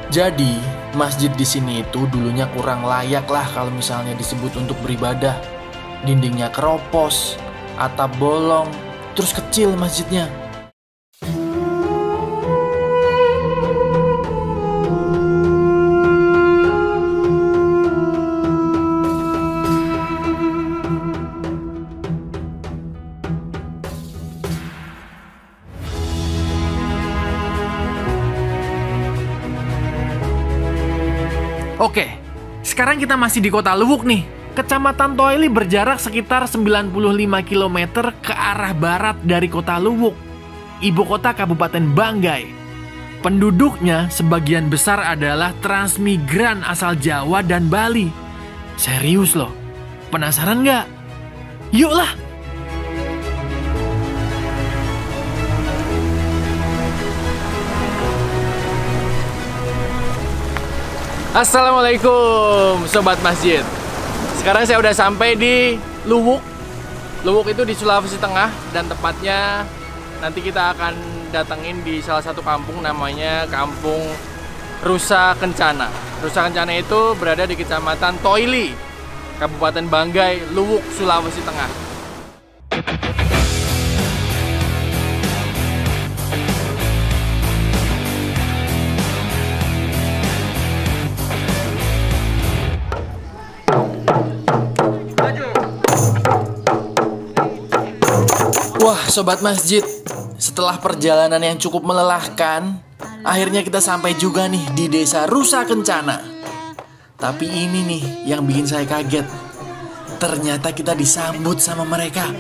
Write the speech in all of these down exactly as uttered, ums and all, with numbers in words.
Jadi, masjid di sini itu dulunya kurang layak lah kalau misalnya disebut untuk beribadah. Dindingnya keropos, atap bolong, terus kecil masjidnya. Oke, sekarang kita masih di kota Luwuk nih. Kecamatan Toili berjarak sekitar sembilan puluh lima kilometer ke arah barat dari kota Luwuk, ibu kota Kabupaten Banggai. Penduduknya sebagian besar adalah transmigran asal Jawa dan Bali. Serius loh, penasaran nggak? Yuklah! Assalamualaikum Sobat Masjid. Sekarang saya udah sampai di Luwuk. Luwuk itu di Sulawesi Tengah. Dan tepatnya nanti kita akan datengin di salah satu kampung namanya Kampung Rusa Kencana. Rusa Kencana itu berada di Kecamatan Toili, Kabupaten Banggai, Luwuk, Sulawesi Tengah. Wah, Sobat Masjid, setelah perjalanan yang cukup melelahkan, akhirnya kita sampai juga nih di desa Rusa Kencana. Tapi ini nih yang bikin saya kaget. Ternyata kita disambut sama mereka.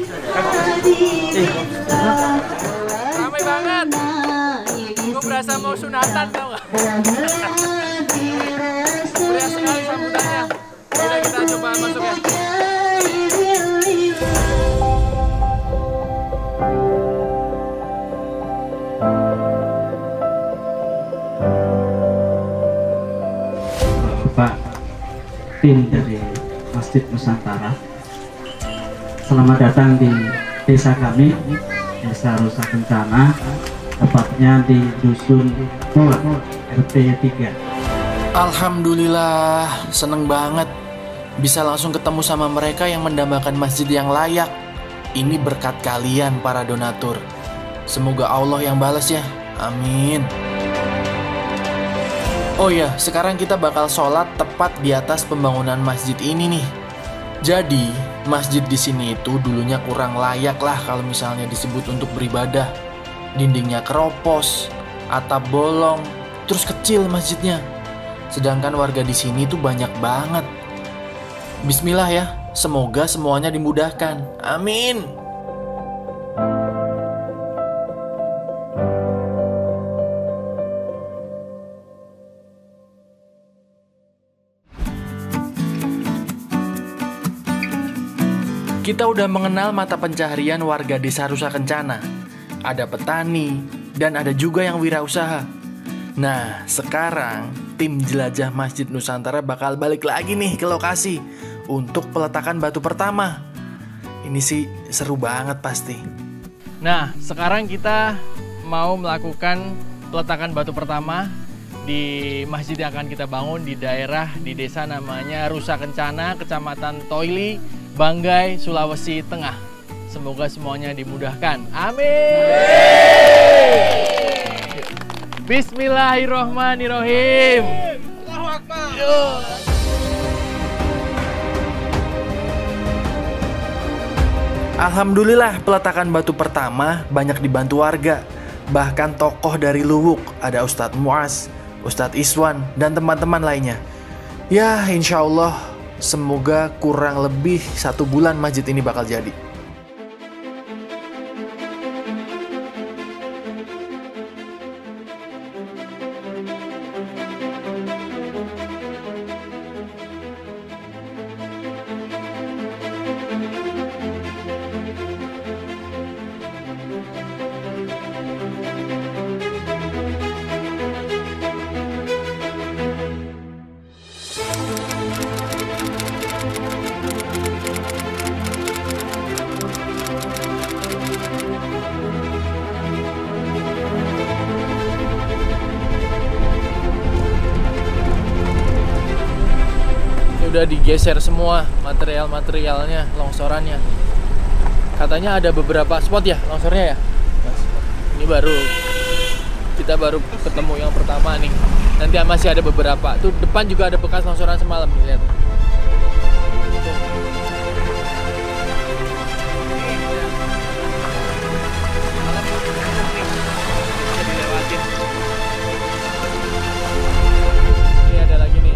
Ramai banget. Gue berasa mau sunatan, tau gak? Meriah sekali sambutannya. Kita, kita coba masuk ya. Pak, tim dari Masjid Nusantara, selamat datang di desa kami, Desa Rusa Kencana, tepatnya di Dusun Pol, R T tiga. Alhamdulillah, seneng banget bisa langsung ketemu sama mereka yang mendambakan masjid yang layak. Ini berkat kalian para donatur. Semoga Allah yang balas ya, amin. Oh ya, sekarang kita bakal sholat tepat di atas pembangunan masjid ini nih. Jadi, masjid di sini itu dulunya kurang layak lah kalau misalnya disebut untuk beribadah. Dindingnya keropos, atap bolong, terus kecil masjidnya. Sedangkan warga di sini tuh banyak banget. Bismillah ya, semoga semuanya dimudahkan. Amin. Kita udah mengenal mata pencaharian warga desa Rusa Kencana. Ada petani, dan ada juga yang wirausaha. Nah, sekarang tim jelajah Masjid Nusantara bakal balik lagi nih ke lokasi untuk peletakan batu pertama. Ini sih seru banget pasti. Nah, sekarang kita mau melakukan peletakan batu pertama di masjid yang akan kita bangun di daerah di desa namanya Rusa Kencana, Kecamatan Toili, Banggai, Sulawesi Tengah. Semoga semuanya dimudahkan. Amin. Bismillahirrohmanirrohim. Allahu Akbar. Alhamdulillah, peletakan batu pertama banyak dibantu warga. Bahkan tokoh dari Luwuk, ada Ustadz Muaz, Ustadz Iswan, dan teman-teman lainnya. Ya, insya Allah, semoga kurang lebih satu bulan masjid ini bakal jadi. udah digeser semua material-materialnya, longsorannya. Katanya ada beberapa spot ya longsornya ya. Ini baru kita baru ketemu yang pertama nih. Nanti masih ada beberapa. Tuh depan juga ada bekas longsoran semalam, lihat. Ini ada lagi nih.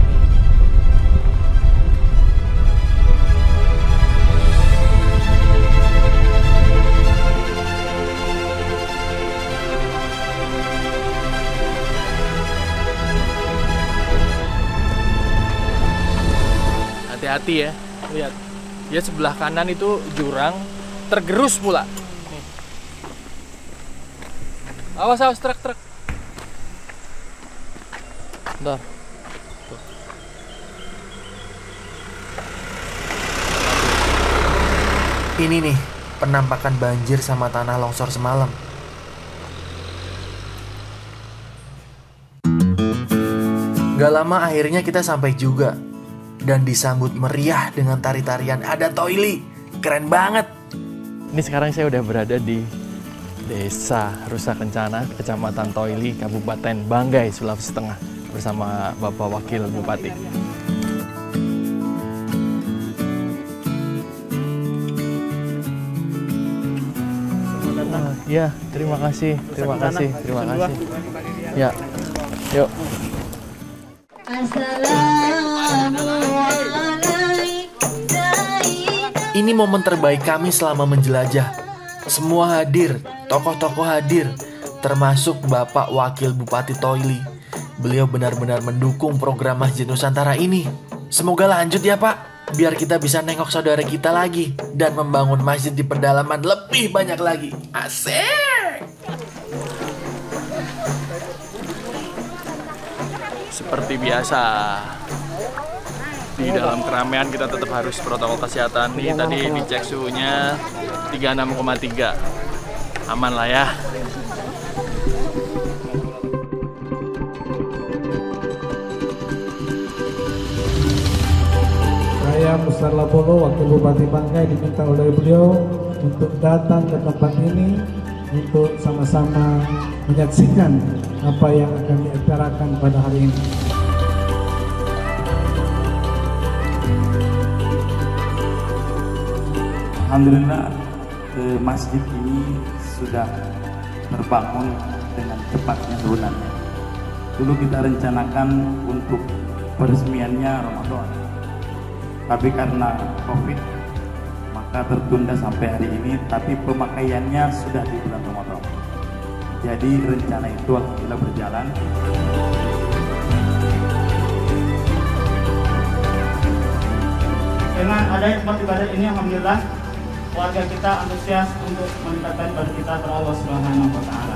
Hati-hati ya, lihat. Dia sebelah kanan itu jurang, tergerus pula. Nih. Awas, awas, truk, truk. Bentar. Tuh. Ini nih, penampakan banjir sama tanah longsor semalam. Gak lama akhirnya kita sampai juga. Dan disambut meriah dengan tari-tarian adat Toili. Keren banget. Ini sekarang saya udah berada di Desa Rusa Kencana, Kecamatan Toili, Kabupaten Banggai, Sulawesi Tengah, bersama Bapak Wakil Bupati. Wah, ya, terima kasih, terima kasih, terima kasih. Ya, yuk. Ini momen terbaik kami selama menjelajah. Semua hadir, tokoh-tokoh hadir, termasuk Bapak Wakil Bupati Toili. Beliau benar-benar mendukung program Masjid Nusantara ini. Semoga lanjut ya Pak, biar kita bisa nengok saudara kita lagi dan membangun masjid di pedalaman lebih banyak lagi. Asik! Seperti biasa, di dalam keramaian kita tetap harus protokol kesehatan. Nih tadi dicek suhunya tiga puluh enam koma tiga, aman lah ya. Saya Mustarla Polo, Wakil Bupati Banggai, diminta oleh beliau untuk datang ke tempat ini untuk sama-sama menyaksikan apa yang akan diaksanakan pada hari ini. Alhamdulillah, eh, masjid ini sudah terbangun dengan cepatnya sebenarnya. Dulu kita rencanakan untuk peresmiannya Ramadan, tapi karena Covid maka tertunda sampai hari ini. Tapi pemakaiannya sudah di bulan Ramadan. Jadi rencana itu alhamdulillah berjalan. Dengan adanya tempat ibadah ini, alhamdulillah warga kita antusias untuk mendekatkan ibadah kita kepada Allah Subhanahu wa taala.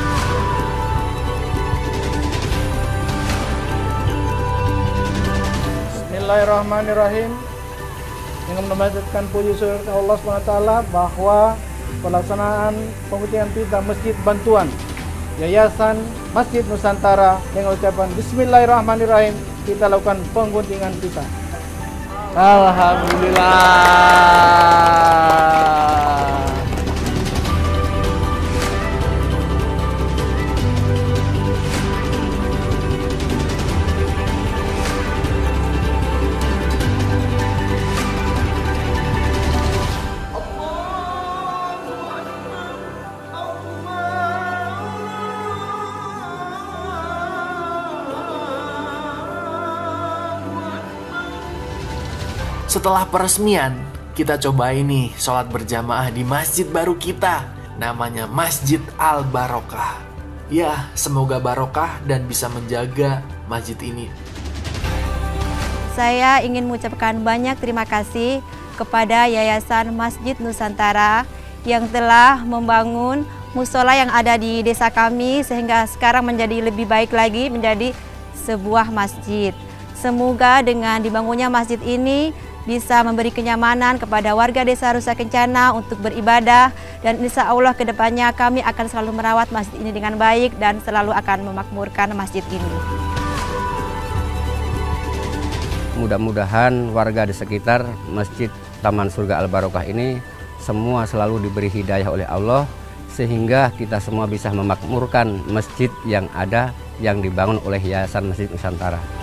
Bismillahirrahmanirrahim. Dengan memanjatkan puji syukur kepada Allah subhanahu wa taala bahwa pelaksanaan pemutihan pita Masjid Bantuan Yayasan Masjid Nusantara dengan ucapan Bismillahirrahmanirrahim kita lakukan pengguntingan pita. Alhamdulillah. Setelah peresmian, kita coba ini sholat berjamaah di masjid baru kita. Namanya Masjid Al-Barokah. Ya, semoga barokah dan bisa menjaga masjid ini. Saya ingin mengucapkan banyak terima kasih kepada Yayasan Masjid Nusantara yang telah membangun musola yang ada di desa kami sehingga sekarang menjadi lebih baik lagi, menjadi sebuah masjid. Semoga dengan dibangunnya masjid ini bisa memberi kenyamanan kepada warga desa Rusa Kencana untuk beribadah, dan insya Allah kedepannya kami akan selalu merawat masjid ini dengan baik dan selalu akan memakmurkan masjid ini. Mudah-mudahan warga di sekitar Masjid Taman Surga Al Barokah ini semua selalu diberi hidayah oleh Allah, sehingga kita semua bisa memakmurkan masjid yang ada yang dibangun oleh Yayasan Masjid Nusantara.